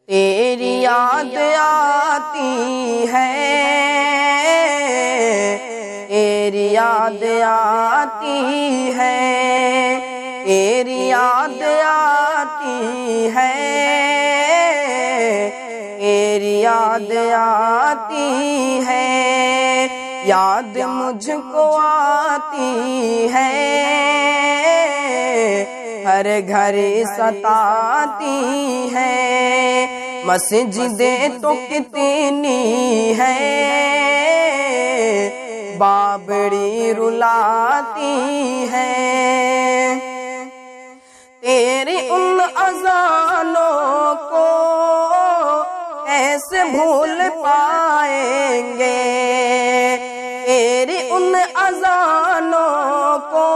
تیری یاد آتی ہے، تیری یاد آتی ہے، تیری یاد آتی ہے، تیری یاد آتی ہے، یاد مجھ کو آتی ہے، ہر گھر ستاتی ہے، مسجدیں تو کتنی ہے، بابڑی رلاتی ہے، تیری ان اذانوں کو کیسے بھول پائیں گے، تیری ان اذانوں کو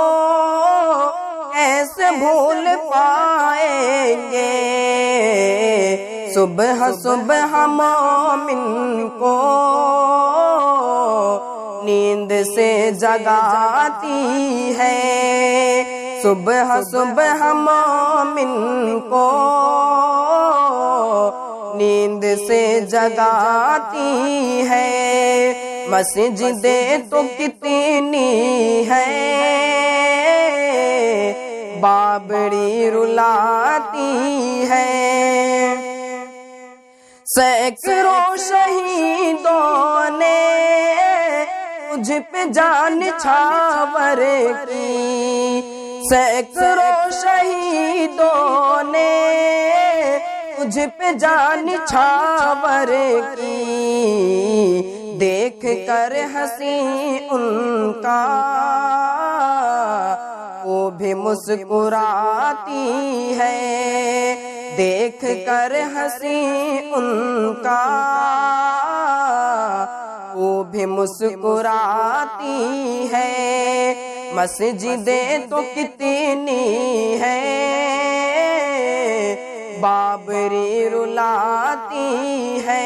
کیسے بھول پائیں گے، صبح صبح مومن کو نیند سے جگاتی ہے، صبح صبح مومن کو نیند سے جگاتی ہے، مسجدیں تو کتنی ہے، بابڑی رلاتی ہے، سینکڑوں شہیدوں نے تجھ پہ جان چھاور کی، سینکڑوں شہیدوں نے تجھ پہ جان چھاور کی، دیکھ کر ہنسی ان کا وہ بھی مسکراتی ہے، دیکھ کر ہنسی ان کا وہ بھی مسکراتی ہے، مسجدیں تو کتنی ہے، بابری رلاتی ہے،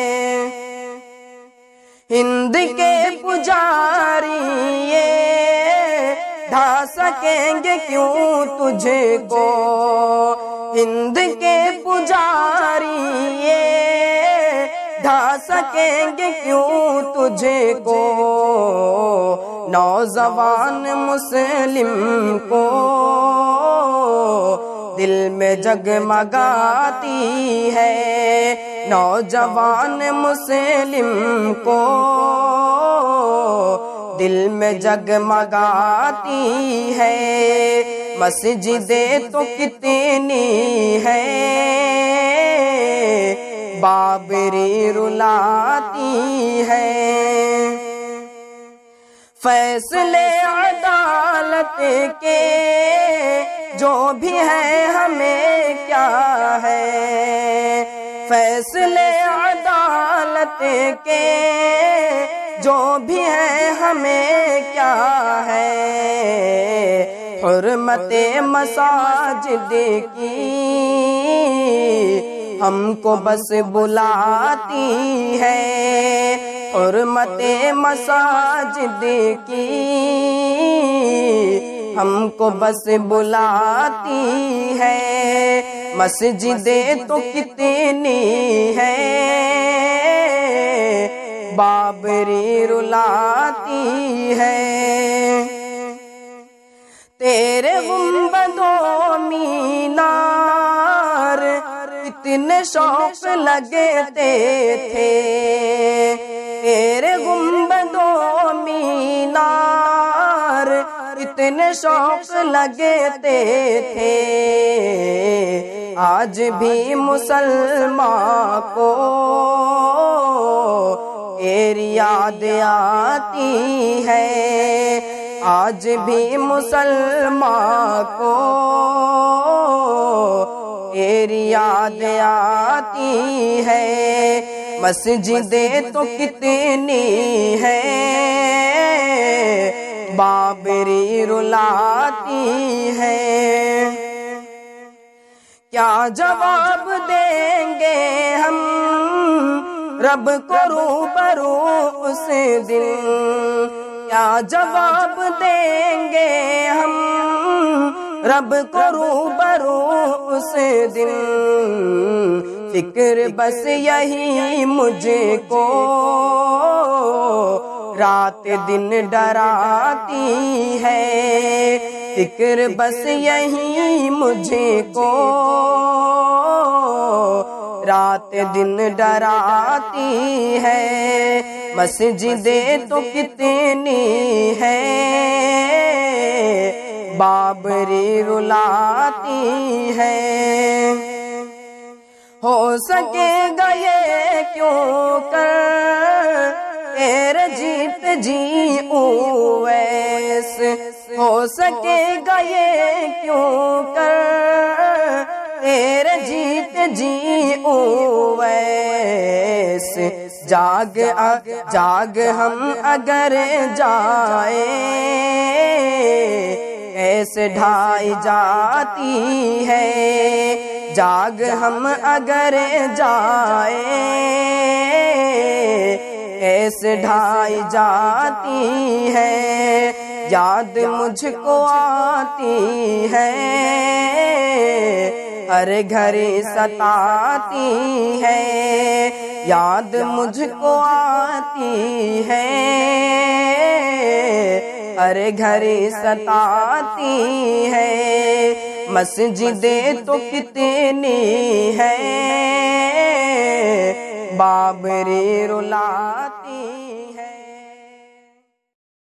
ہند کے پجاری یہ ڈھا سکیں گے کیوں تجھ کو، ہند کے پجاری یہ ڈھا سکیں گے کیوں تجھ کو، نوجوان مسلم کو دل میں جگمگاتی ہے، نوجوان مسلم کو دل میں جگمگاتی ہے، مسجدیں تو کتنی ہے، بابری رلاتی ہے، فیصلے عدالت کے جو بھی ہے ہمیں کیا ہے، فیصلے عدالت کے جو بھی ہے ہمیں کیا ہے، حرمت مساجد کی ہم کو بس بلاتی ہے، حرمت مساجد کی ہم کو بس بلاتی ہے، مسجدیں تو کتنی ہے، بابری رلاتی ہے، تیرے گنبدوں مینار اتنے شوق لگتے تھے، تیرے گنبدوں مینار اتنے شوق لگتے تھے، آج بھی مسلمان کو تیری یاد آتی ہے، آج بھی مسلمان کو تیری یاد آتی ہے، مسجدیں تو کتنی ہے، بابری رلاتی ہے، کیا جواب دیں گے ہم رب کو روبرو اس دن، کیا جواب دیں گے ہم رب کو روبرو اس دن، فکر بس یہی مجھ کو رات دن ڈراتی ہے، فکر بس یہی مجھ کو رات دن ڈراتی ہے۔ مسجدیں تو کتنی ہے بابری رلاتی ہے، ہو سکے گا یہ کیوں کر تیرے جیت جی اویس، ہو سکے گا یہ کیوں کر تیرے جیت جی اویس، جاگ ہم اگر جائیں ایسے ڈھائی جاتی ہے، جاگ ہم اگر جائیں ایسے ڈھائی جاتی ہے، یاد مجھ کو آتی ہے ہر گھڑی ستاتی ہے، یاد مجھ کو آتی ہے ہر گھڑی ستاتی ہے، مسجدیں تو کتنی ہے بابری رلاتی